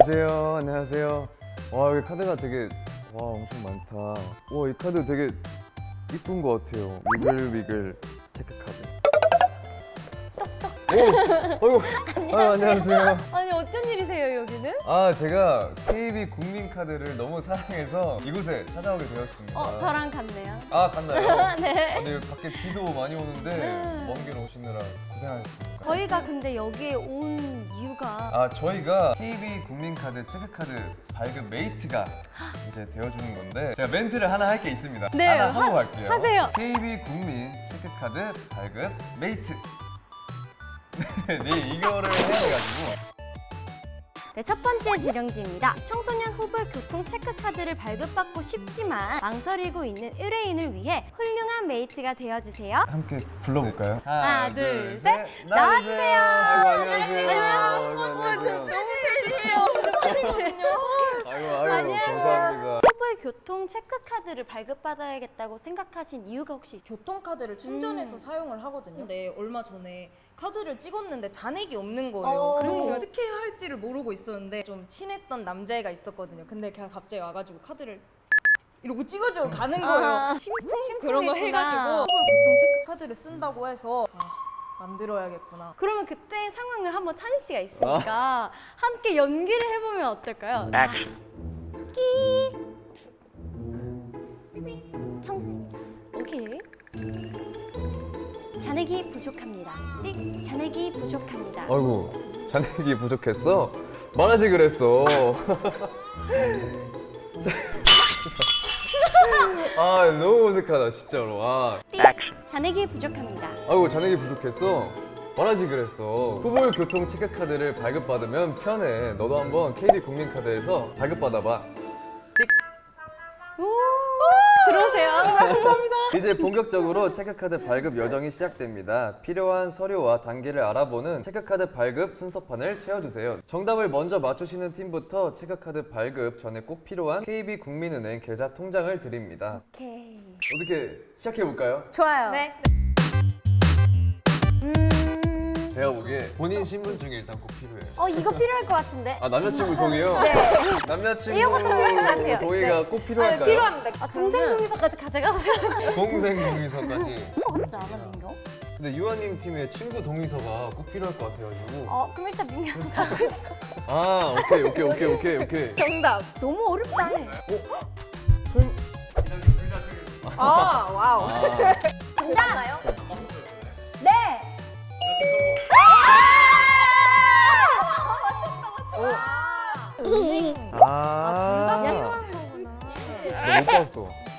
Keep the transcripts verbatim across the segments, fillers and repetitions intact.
안녕하세요. 안녕하세요. 와, 여기 카드가 되게 와 엄청 많다. 와, 이 카드 되게 이쁜 것 같아요. 위글위글 체크 카드. 오! 어이구! 아, 안녕하세요. 아니 어쩐 일이세요 여기는? 아, 제가 케이비 국민카드를 너무 사랑해서 이곳에 찾아오게 되었습니다. 어, 저랑 같네요. 아, 갔나요? 네. 근데 밖에 비도 많이 오는데 네. 먼 길 오시느라 고생하셨습니다. 저희가 근데 여기에 온 이유가 아, 저희가 케이비 국민카드 체크카드 발급 메이트가 이제 되어주는 건데 제가 멘트를 하나 할 게 있습니다. 네, 하나 하, 하고 갈게요. 하세요. 케이비 국민 체크카드 발급 메이트. 네, 이거를 해가지고. 네, 첫 번째 지령지입니다. 청소년 후불 교통 체크카드를 발급받고 싶지만 망설이고 있는 의뢰인을 위해 훌륭한 메이트가 되어주세요. 함께 불러볼까요? 하나, 둘, 셋, 나와주세요. 아이고, 안녕하세요. 아이고, 안녕하세요. 너무 팬이에요. 아이고, 아이고, 감사합니다. 후불 교통 체크카드를 발급받아야겠다고 생각하신 이유가 혹시 있어요? 교통카드를 충전해서 음. 사용을 하거든요. 근데 얼마 전에 카드를 찍었는데 잔액이 없는 거예요. 어. 그래서 제가 어떻게 해야 할지를 모르고 있었는데 좀 친했던 남자애가 있었거든요. 근데 걔가 갑자기 와가지고 카드를 이러고 찍어주고 가는 거예요. 아, 심쿵 그런 거 심쿵했구나. 해가지고 교통 체크카드를 쓴다고 해서 아, 만들어야겠구나. 그러면 그때 상황을 한번 찬희 씨가 있으니까 함께 연기를 해보면 어떨까요? 끼 청소입니다. 오케이. 잔액이 부족합니다. 띡 잔액이 부족합니다. 아이고, 잔액이 부족했어? 말하지 그랬어. 아, 너무 어색하다, 진짜로. 아. 띡 잔액이 부족합니다. 아이고, 잔액이 부족했어? 말하지 그랬어. 후불 교통 체크카드를 발급받으면 편해. 너도 한번 케이비 국민카드에서 발급받아봐. 오 들어오세요. 감사합니다. 이제 본격적으로 체크카드 발급 여정이 시작됩니다. 필요한 서류와 단계를 알아보는 체크카드 발급 순서판을 채워주세요. 정답을 먼저 맞추시는 팀부터 체크카드 발급 전에 꼭 필요한 케이비 국민은행 계좌 통장을 드립니다. 오케이. 어떻게 시작해볼까요? 좋아요. 네. 음. 제가 보기에 본인 신분증이 일단 꼭 필요해요. 어 이거 필요할 것 같은데. 아, 남자친구 동의요? 네. 남자친구 이거 필요할 것 같아요. 동의가 네. 꼭 필요할까요? 아, 필요합니다. 아 동생 동의서까지 가져가서. 동생 동의서까지. 같지 않아 민경? 근데 유아님 팀에 친구 동의서가 꼭 필요할 것 같아가지고. 어 그럼 일단 민경 가고 있어. 아, 오케이 오케이 오케이 오케이 오케이. 정답. 너무 어렵다. 아 와우. 아. 정답나요? 네. 아, 네, 못 봤어.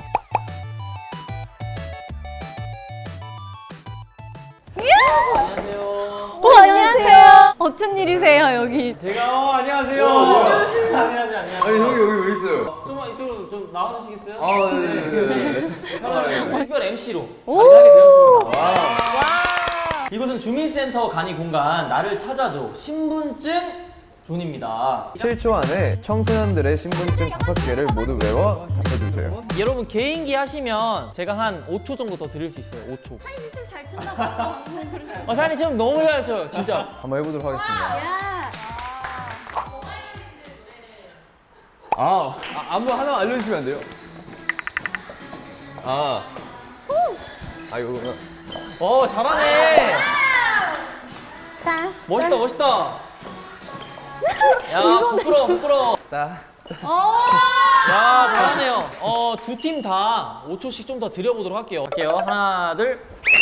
안녕하세요. 어 안녕하세요. 어쩐 일이세요 여기? 제가 어, 안녕하세요. 안녕하세요. 안녕하세요. 아니, 형이 여기 왜 있어요? 좀만 이쪽으로 좀 나와주시겠어요? 아, 네네네. 특별 엠시로 자리를 하게 되었습니다. 와. 이곳은 주민센터 간이 공간 나를 찾아줘 신분증 존입니다. 칠 초 안에 청소년들의 신분증 다섯 개를 모두 외워 답해주세요. 여러분 개인기 하시면 제가 한 오 초 정도 더 드릴 수 있어요. 오 초. 찬이 춤잘 춘다고. 어, 사장님 지금 너무 잘 춰요. 진짜. 한번 해보도록 하겠습니다. 야. 아, 아 안무 하나만 알려주시면 안 돼요? 아, 아 이거구나. 어 잘하네. 자. 멋있다 멋있다. 야 부끄러워 부끄러워. 자, 어. 야 잘하네요. 어, 두 팀 다 오 초씩 좀 더 드려보도록 할게요. 할게요. 하나 둘.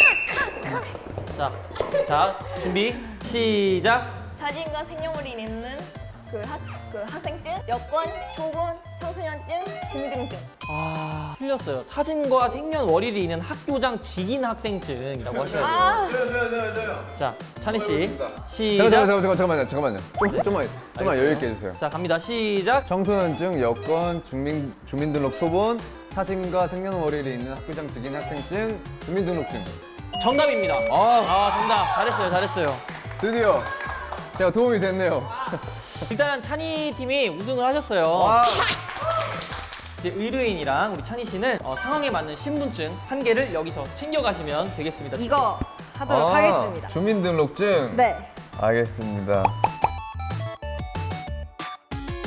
자, 자 준비 시작. 사진과 생년월일 있는 그, 학, 그 학생증, 여권, 초본, 청소년증, 주민등록증. 아 틀렸어요. 사진과 생년월일이 있는 학교장 직인 학생증이라고 하셔야 돼요. 아, 저요 저요 저요 저요. 자 찬희 씨 해보겠습니다. 시작. 잠깐 잠깐 잠깐 잠깐만요 잠깐만요. 좀 좀만 좀만 여유 있게 해주세요. 자 갑니다. 시작. 청소년증, 여권, 주민 주민등록 초본, 사진과 생년월일이 있는 학교장 직인 학생증, 주민등록증. 정답입니다. 아, 아 정답. 잘했어요 잘했어요. 드디어 제가 도움이 됐네요. 일단 찬희 팀이 우승을 하셨어요. 와. 이제 의뢰인이랑 우리 찬희 씨는 어, 상황에 맞는 신분증 한 개를 여기서 챙겨가시면 되겠습니다. 이거 하도록 아, 하겠습니다. 주민등록증. 네. 알겠습니다.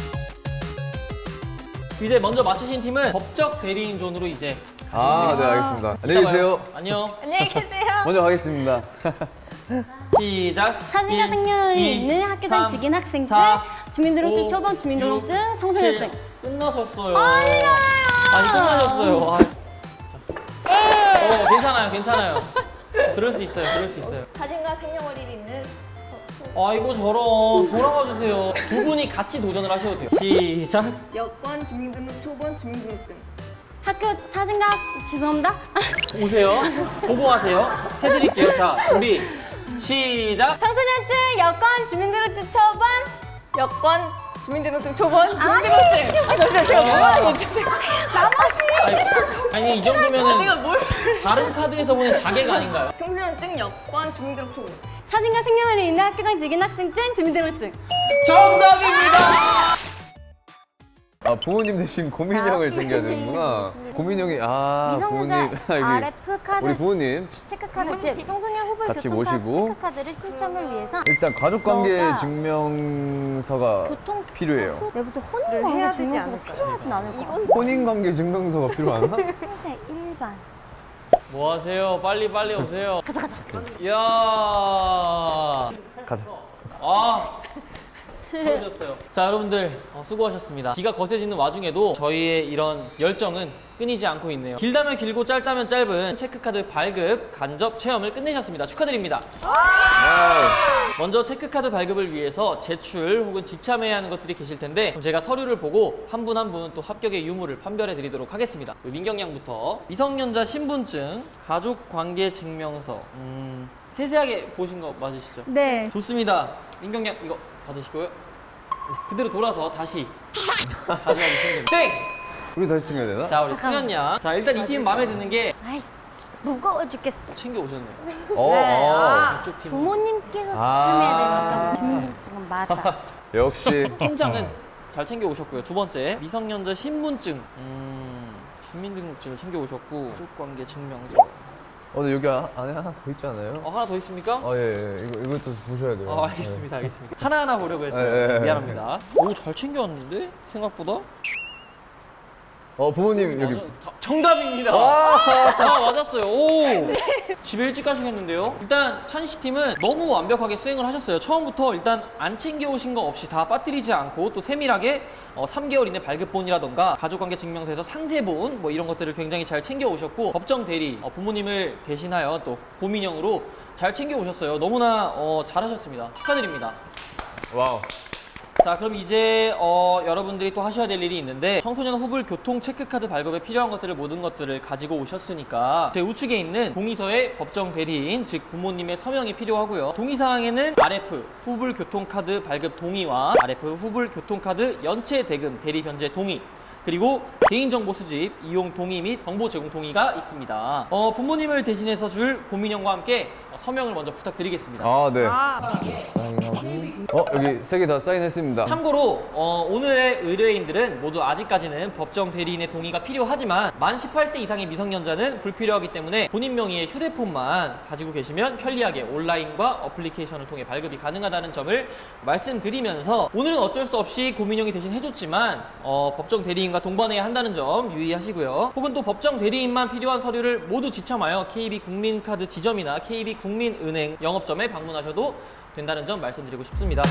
이제 먼저 맞추신 팀은 법적 대리인 존으로 이제 아, 네, 알겠습니다. 안녕히 계세요. 안녕. 안녕히 계세요. 먼저 가겠습니다. 시작. 사진과 일, 생년월일 이, 있는 학교장 삼, 직인 학생증, 사, 주민등록증 오, 초본 주민등록증, 육, 청소년증. 칠. 끝나셨어요. 아니 끝나셨어요. 아. 어 괜찮아요, 괜찮아요. 그럴 수 있어요, 그럴 수 있어요. 사진과 생년월일 있는 아이고 저런 돌아와 주세요. 두 분이 같이 도전을 하셔도 돼요. 시작. 여권, 주민등록 초본, 주민등록증. 학교 사진과 죄송합니다. 오세요. 보고 가세요. 세 드릴게요. 자 준비. 시작. 청소년증, 여권, 주민등록증 초본. 여권, 주민등록증 초본, 주민등록증. 아, 잠시만 제가 뭘 하고 있지? 아니, 아니 이 정도면은 제가 뭘? 다른 카드에서 보는 자객 아닌가요? 청소년증, 여권, 주민등록 초본. 사진과 생년월일 있는 학교장 직인 학생증, 주민등록증. 정답입니다. 아, 부모님 대신 고민 형을 챙겨야 되는구나. 고민 형이, 아, 미성년자 부모님. 아, 이게 알에프 카드 우리 부모님. 체크카드 즉 청소년 후불 같이 교통카드 모시고. 체크카드를 신청을 위해서 일단 가족관계 너가 증명서가 교통 필요해요. 후- 내부터 해야 혼인관계 되지 증명서가 않을까요? 필요하진 않을 거야. 혼인관계 증명서가 필요하나? 회색 일반. 뭐 하세요? 빨리 빨리 오세요. 가자 가자. 이야. 가자. 아. 수고하셨어요. 자 여러분들 어, 수고하셨습니다. 비가 거세지는 와중에도 저희의 이런 열정은 끊이지 않고 있네요. 길다면 길고 짧다면 짧은 체크카드 발급 간접 체험을 끝내셨습니다. 축하드립니다. 먼저 체크카드 발급을 위해서 제출 혹은 지참해야 하는 것들이 계실 텐데 그럼 제가 서류를 보고 한 분 한 분 또 합격의 유무를 판별해 드리도록 하겠습니다. 민경 양부터 미성년자 신분증, 가족관계증명서 음, 세세하게 보신 거 맞으시죠? 네. 좋습니다. 민경 양 이거 받으시고요. 그대로 돌아서 다시 가져와주시면 됩니다. 땡! 우리 다시 챙겨야 되나? 자 우리 수현 양. 자 일단 이 팀 마음에 드는 게 아이 무거워 죽겠어. 챙겨 오셨네요. 어, 어. 이쪽 팀. 부모님께서 아. 지참해야 되니까 주민등록증은 맞아. 역시. 통장은 잘 챙겨 오셨고요. 두 번째 미성년자 신분증, 음, 주민등록증을 챙겨 오셨고 가족관계 증명서. 어, 근데 여기 아- 안에 하나 더 있지 않아요? 어 하나 더 있습니까? 아, 예, 예. 이거, 이것도 보셔야 돼요. 어 알겠습니다, 알겠습니다. 하나 하나 보려고 했어요. 예, 예, 예. 미안합니다. 오 잘 챙겨왔는데 생각보다. 어, 부모님 여기. 맞아, 다- 정답입니다. 아, 맞았어요. 오. 집에 일찍 가시겠는데요? 일단 찬씨 팀은 너무 완벽하게 수행을 하셨어요. 처음부터 일단 안 챙겨오신 거 없이 다 빠뜨리지 않고 또 세밀하게 어, 삼 개월 이내 발급본이라던가 가족관계 증명서에서 상세본 뭐 이런 것들을 굉장히 잘 챙겨오셨고 법정 대리 어, 부모님을 대신하여 또 고민형으로 잘 챙겨오셨어요. 너무나 어, 잘하셨습니다. 축하드립니다. 와우. 자 그럼 이제 어, 여러분들이 또 하셔야 될 일이 있는데 청소년 후불 교통 체크카드 발급에 필요한 것들을 모든 것들을 가지고 오셨으니까 제 우측에 있는 동의서의 법정 대리인 즉 부모님의 서명이 필요하고요. 동의사항에는 알에프 후불 교통카드 발급 동의와 알에프 후불 교통카드 연체 대금 대리 변제 동의 그리고 개인정보 수집, 이용 동의 및 정보 제공 동의가 있습니다. 어, 부모님을 대신해서 줄 고민형과 함께 서명을 먼저 부탁드리겠습니다. 아, 네. 아, 사인하고. 어, 여기 세 개 다 사인했습니다. 참고로 어, 오늘의 의뢰인들은 모두 아직까지는 법정 대리인의 동의가 필요하지만 만 십팔 세 이상의 미성년자는 불필요하기 때문에 본인 명의의 휴대폰만 가지고 계시면 편리하게 온라인과 어플리케이션을 통해 발급이 가능하다는 점을 말씀드리면서 오늘은 어쩔 수 없이 고민형이 대신 해줬지만 어, 법정 대리인과 동반해야 한다는 점 유의하시고요. 혹은 또 법정 대리인만 필요한 서류를 모두 지참하여 케이비 국민카드 지점이나 케이비 국민은행 영업점에 방문하셔도 된다는 점 말씀드리고 싶습니다.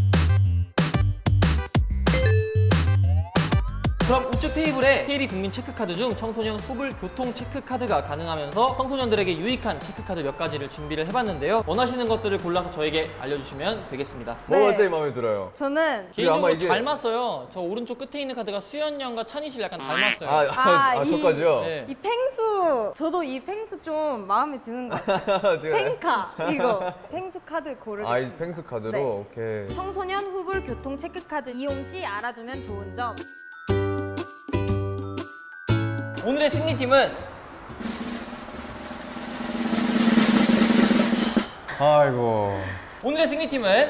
그럼 우측 테이블에 케이비 국민 체크카드 중 청소년 후불 교통 체크카드가 가능하면서 청소년들에게 유익한 체크카드 몇 가지를 준비를 해봤는데요. 원하시는 것들을 골라서 저에게 알려주시면 되겠습니다. 뭐가 네. 제일 마음에 들어요? 저는 개인적으로 아마 이게- 닮았어요. 저 오른쪽 끝에 있는 카드가 수연 양과 찬희 씨를 약간 닮았어요. 아, 아, 아, 이- 저까지요? 네. 이 펭수 저도 이 펭수 좀 마음에 드는 것 같아요. 제가. 펭카 이거 펭수 카드 아, 이 고르겠습니다. 펭수 카드로? 네. 오케이. 청소년 후불 교통 체크카드 이용 시 알아두면 좋은 점. 오늘의 승리팀은 아이고. 오늘의 승리팀은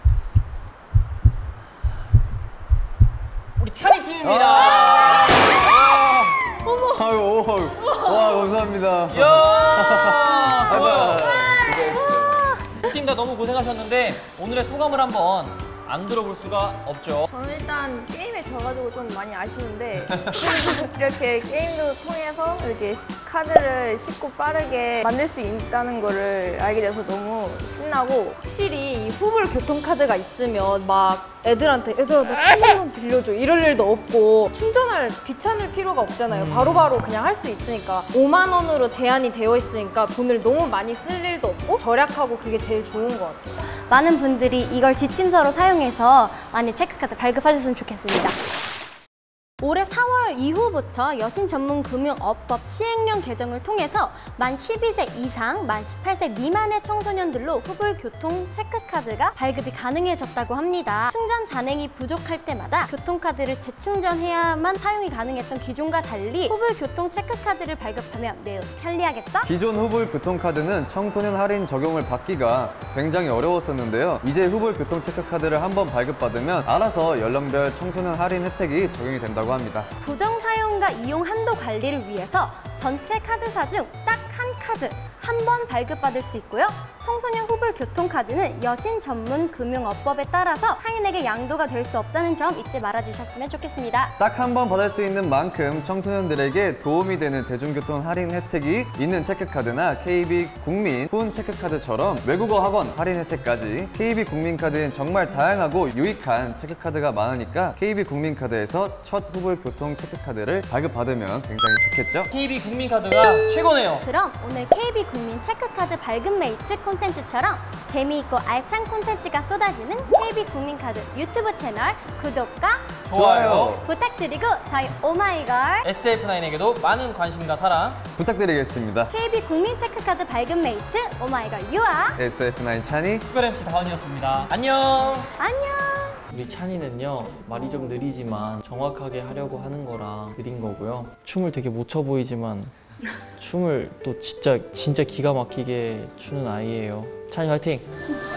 우리 찬희 팀입니다. 아유, 오, 와, 감사합니다. 이야, 좋아요. 아, 두 팀 다 너무 고생하셨는데 오늘의 소감을 한번 안 들어볼 수가 없죠. 저는 일단 게임에 져가지고 좀 많이 아쉬운데 이렇게 게임도 통해서 이렇게 카드를 쉽고 빠르게 만들 수 있다는 거를 알게 돼서 너무 신나고 확실히 이 후불 교통카드가 있으면 막 애들한테 얘들아 나 천만 빌려줘 이럴 일도 없고 충전할 귀찮을 필요가 없잖아요. 바로바로 그냥 할 수 있으니까 오만 원으로 제한이 되어 있으니까 돈을 너무 많이 쓸 일도 없고 절약하고 그게 제일 좋은 것 같아요. 많은 분들이 이걸 지침서로 사용해서 많이 체크카드 발급하셨으면 좋겠습니다. 올해 사월 이후부터 여신 전문 금융업법 시행령 개정을 통해서 만 십이 세 이상, 만 십팔 세 미만의 청소년들로 후불 교통 체크카드가 발급이 가능해졌다고 합니다. 충전 잔액이 부족할 때마다 교통카드를 재충전해야만 사용이 가능했던 기존과 달리 후불 교통 체크카드를 발급하면 매우 편리하겠죠? 기존 후불 교통카드는 청소년 할인 적용을 받기가 굉장히 어려웠었는데요. 이제 후불 교통 체크카드를 한번 발급받으면 알아서 연령별 청소년 할인 혜택이 적용이 된다고 합니다. 부정 사용과 이용 한도 관리를 위해서 전체 카드사 중 딱 한 카드 한 번 발급받을 수 있고요. 청소년 후불 교통카드는 여신 전문 금융업법에 따라서 타인에게 양도가 될 수 없다는 점 잊지 말아주셨으면 좋겠습니다. 딱 한 번 받을 수 있는 만큼 청소년들에게 도움이 되는 대중교통 할인 혜택이 있는 체크카드나 케이비 국민 훈 체크카드처럼 외국어 학원 할인 혜택까지 케이비 국민카드엔 정말 다양하고 유익한 체크카드가 많으니까 케이비 국민카드에서 첫 후불 교통 체크카드를 발급받으면 굉장히 좋겠죠? 케이비 국민카드가 최고네요. 그럼 오늘 케이비 국민 체크카드 발급 메이트 콘텐츠처럼 재미있고 알찬 콘텐츠가 쏟아지는 케이비 국민카드 유튜브 채널 구독과 좋아요. 부탁드리고 저희 오마이걸 에스에프나인에게도 많은 관심과 사랑 부탁드리겠습니다. 케이비 국민 체크카드 발급 메이트 오마이걸 유아 에스에프나인 찬이 특별 엠씨 다원이었습니다. 안녕. 안녕. 우리 찬이는요 말이 좀 느리지만 정확하게 하려고 하는 거라 느린 거고요. 춤을 되게 못 춰 보이지만 춤을 또 진짜 진짜 기가 막히게 추는 아이예요. 찬이 화이팅!